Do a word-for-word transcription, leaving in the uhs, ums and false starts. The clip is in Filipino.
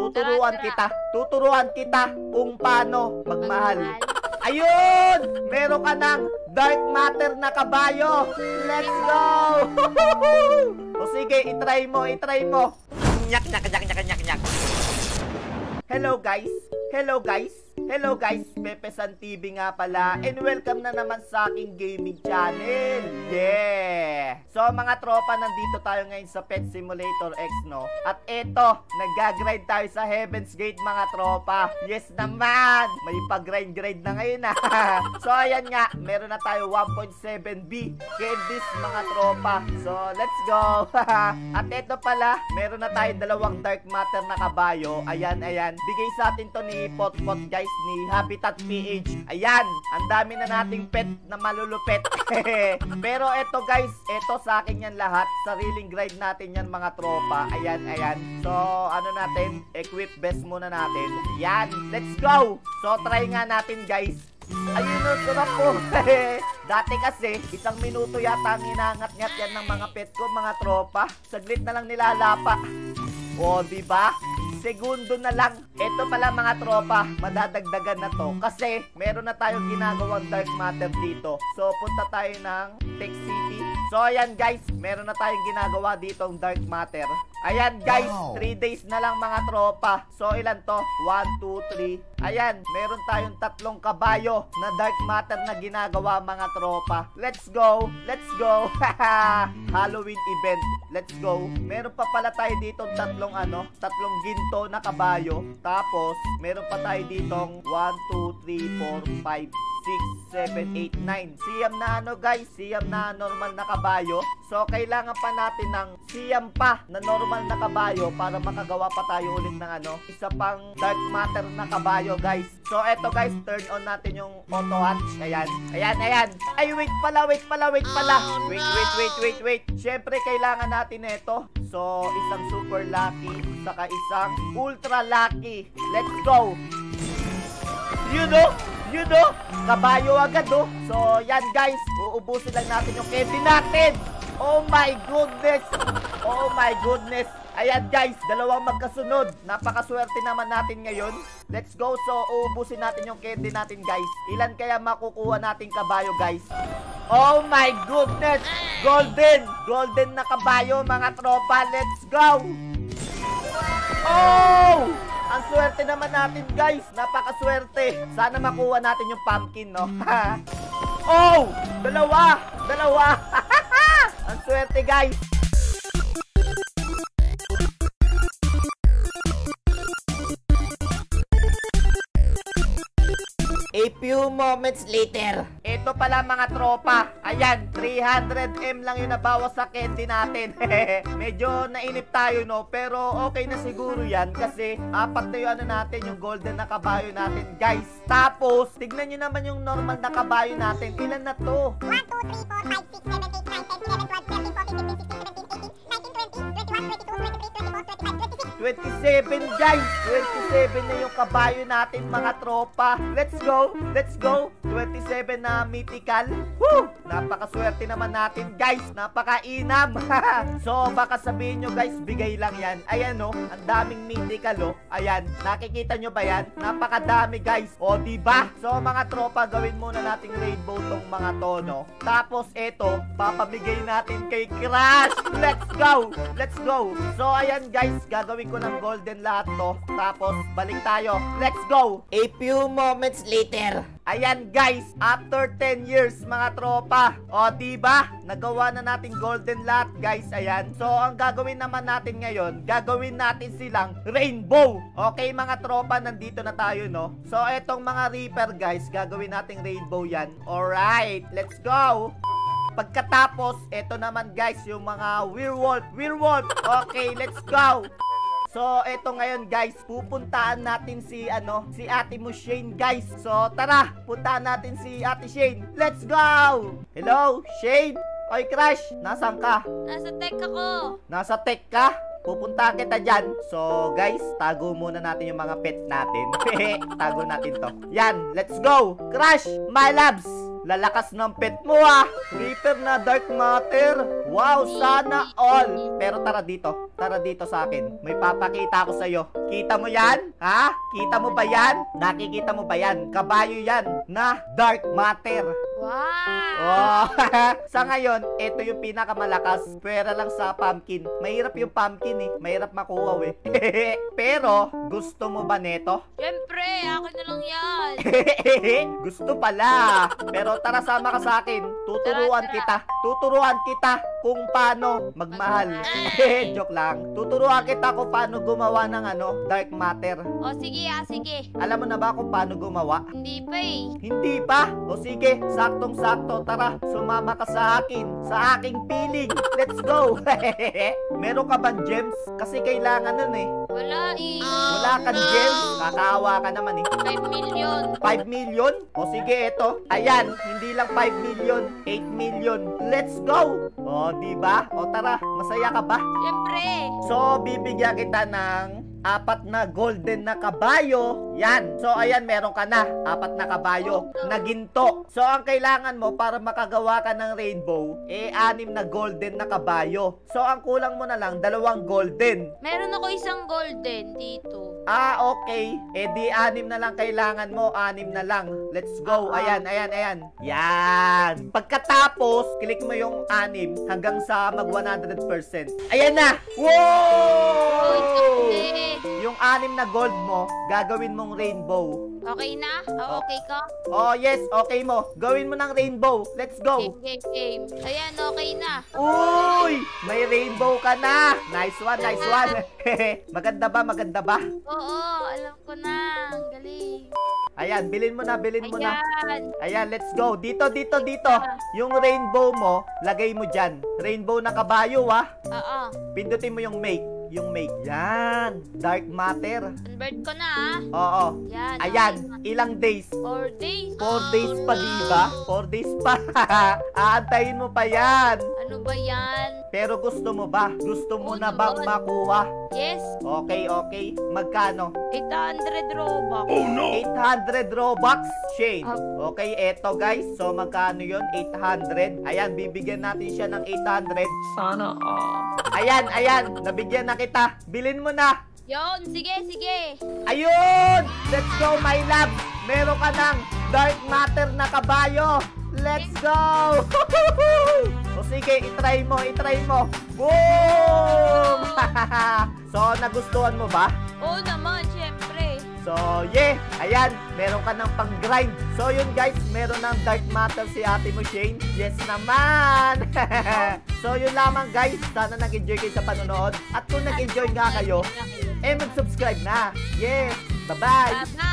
tuturuan Tara, tara. kita. Tuturuan kita kung paano magmahal. Ayun! Meron ka ng dark matter na kabayo. Let's go! O sige, itry mo, itry mo. Nyak, nyak, nyak, nyak, nyak, nyak. Hello guys! Hello guys! Hello guys! Pepe San T V nga pala, and welcome na naman sa aking gaming channel! Yeah! So mga tropa, nandito tayo ngayon sa Pet Simulator X, no? At eto, nag-grind tayo sa Heaven's Gate mga tropa! Yes naman! May pag-grind-grind na ngayon ha! So ayan nga, meron na tayo one point seven B candies mga tropa! So let's go! At eto pala, meron na tayo dalawang dark matter na kabayo. Ayan, ayan. Bigay sa atin to ni Potpot guys, ni Habitat P H. Ayan, ang dami na nating pet na malulupet. Pero eto guys, eto sa akin yan lahat. Sariling grind natin yan mga tropa. Ayan, ayan. So, ano natin? Equip best muna natin. Ayan, let's go! So, try nga natin guys. Ayun o, sarap po. Dati kasi, isang minuto yata ang inangat-ngat yan ng mga pet ko mga tropa. Saglit na lang nilalapa. O, diba? Segundo na lang. Ito pala mga tropa, madadagdagan na to kasi meron na tayong ginagawang dark matter dito. So punta tayo ng Tech City. So ayan guys, meron na tayong ginagawa dito ng dark matter. Ayan guys, three days na lang mga tropa. So ilan to? one, two, three. Ayan, meron tayong tatlong kabayo na dark matter na ginagawa mga tropa. Let's go! Let's go! Halloween event. Let's go! Meron pa pala tayo dito tatlong ano, tatlong ginto na kabayo. Tapos, meron pa tayo ditong one, two, three, four, five, six, seven, eight, nine. Siyam na ano guys, siyam na normal na kabayo. So, kailangan pa natin ng siyam pa na normal na kabayo para makagawa pa tayo ulit ng ano, isa pang dark matter na kabayo guys. So, eto guys, turn on natin yung auto hatch. Ayan, ayan, ayan. Ay, wait pala, wait pala, wait pala. Wait, wait, wait, wait, wait. Syempre, kailangan natin ito. So, isang super lucky, saka isang ultra lucky. Let's go! You know? You know? Kabayo agad, oh. So, yan guys. Uubusin lang natin yung candy natin. Oh my goodness. Oh my goodness. Ayan guys, dalawang magkasunod. Napakaswerte naman natin ngayon. Let's go. So, uubusin natin yung candy natin guys. Ilan kaya makukuha nating kabayo guys? Oh my goodness. Golden. Golden na kabayo mga tropa. Let's go. Oh! Ang swerte naman natin guys. Napakaswerte. Sana makuha natin yung pumpkin, no? Oh! Dalawa! Dalawa! Ang swerte guys. A few moments later. Ito pala mga tropa. Ayan, three hundred M lang yung nabawas sa candy natin. Medyo nainip tayo, no? Pero okay na siguro yan kasi apat na yung ano natin, yung golden na kabayo natin, guys. Tapos, tignan nyo naman yung normal na kabayo natin. Ilan na to? one, two, three, four, five, six, seven, eight, nine, ten, eleven, twelve, thirteen, fourteen, fifteen, sixteen, seventeen, eighteen, nineteen, twenty, twenty-one, twenty-two, twenty-three, twenty-four, twenty-five, twenty-six. twenty-seven guys, twenty-seven na yung kabayo natin mga tropa. Let's go, let's go. Twenty-seven na mythical. Woo! Napakaswerte naman natin guys. Napakainam. So baka sabihin nyo guys, bigay lang yan. Ayan no, ang daming mythical oh. Ayan, nakikita nyo ba yan? Napakadami guys. O diba? So mga tropa, gawin muna nating rainbow tong mga tono. Tapos eto, papamigay natin kay Crash. Let's go, let's go. So ayan guys, gagawin ko ng golden lahat to. Tapos, balik tayo. Let's go! A few moments later. Ayan guys, after ten years mga tropa. O, diba? Nagawa na natin golden lahat guys. Ayan. So, ang gagawin naman natin ngayon, gagawin natin silang rainbow. Okay mga tropa, nandito na tayo no. So, etong mga reaper guys, gagawin nating rainbow yan. Alright, let's go! Pagkatapos, eto naman guys, yung mga werewolf. Werewolf! Okay, let's go! So, eto ngayon guys, pupuntaan natin si, ano, si Ate mo Shane guys. So, tara, puntaan natin si Ate Shane. Let's go! Hello, Shane? Oy, Crash, nasaan ka? Nasa tech ako. Nasa tech ka? pupuntahan kita dyan. So, guys, tago muna natin yung mga pet natin. Tago natin to. Yan, let's go. Crush, my loves. Lalakas ng pet mo ah. Reaper na Dark Matter. Wow, sana all. Pero tara dito. Tara dito sa akin. May papakita ako sa'yo. Kita mo yan? Ha? Kita mo ba yan? Nakikita mo ba yan? Kabayo yan na Dark Matter. Wow! Oh, sa ngayon, ito yung pinakamalakas. Pwera lang sa pumpkin. Mahirap yung pumpkin eh. Mahirap makuha eh. Pero, gusto mo ba neto? Siyempre, akin na lang yan. Gusto pala. Pero tara, sama ka sa akin. Tuturuan Tara, tara. kita. Tuturuan kita kung paano magmahal. Joke lang. Tuturuan kita kung paano gumawa ng ano, Dark Matter. O sige ah, sige. Alam mo na ba kung paano gumawa? Hindi pa eh. Hindi pa? O sige, saktong-sakto. Tara, sumama ka sa akin. Sa aking piling. Let's go. Meron ka bang gems? Kasi kailangan nun eh. Wala eh. Wala kang gems. Kakaawa ka naman eh. five million. five million? O sige, eto. Ayan, hindi lang five million, eight million. Let's go! O, diba? O tara, masaya ka ba? Siyempre. So, bibigyan kita ng apat na golden na kabayo. Yan. So, ayan, meron ka na. Apat na kabayo na ginto. So, ang kailangan mo para makagawa ka ng rainbow, eh, anim na golden na kabayo. So, ang kulang mo na lang, dalawang golden. Meron ako isang golden dito. Ah, okay. Eh, di anim na lang kailangan mo. Anim na lang. Let's go. Ayan, ayan, ayan. Yan. Pagkatapos, click mo yung anim hanggang sa mag one hundred percent. Ayan na. Wow! Eh, Yung anim na gold mo, gagawin mong rainbow. okay na? Oh, okay ka? Oh, yes. Okay mo. Gawin mo ng rainbow. Let's go. Game, game, game. Ayan, okay na. Uy! May rainbow ka na. Nice one, nice one. Maganda ba? Maganda ba? Oo, alam ko na. Ang galing. Ayan, bilhin mo na, bilhin mo na. Ayan. Ayan, let's go. Dito, dito, dito. Yung rainbow mo, lagay mo dyan. Rainbow na kabayo, ah. Oo. Pindutin mo yung make. Yung make. Yan. Dark Matter. Convert ko na ah. Oo. Yan. Ayan. okay. Ilang days? Four days. Four days pa, diba? Four days pa. Aantayin mo pa yan. Ano ba yan? Pero gusto mo ba? Gusto mo Oo na bang naman. makuha? Yes. Okay, okay. Magkano? eight hundred Robux. eight hundred Robux, Shane. Ah. Okay, eto guys. So, magkano yun? eight hundred. Ayan, bibigyan natin siya ng eight hundred. Sana all. Ayan, ayan. Nabigyan na kita. Bilhin mo na. Yon, sige, sige. Ayun! Let's go, my love. Meron ka ng Dark Matter na kabayo. Let's go! O sige, itry mo, itry mo. Boom! So, nagustuhan mo ba? Oo naman, syempre. So, yeah. Ayan, meron ka ng pang-grind. So, yun guys, meron ng Dark Matter si ate mo, Shane. Yes naman! So, yun lamang guys. Sana nag-enjoy kayo sa panonood. At kung nag-enjoy nga kayo, eh mag-subscribe na. Yes! Bye-bye! Bye-bye.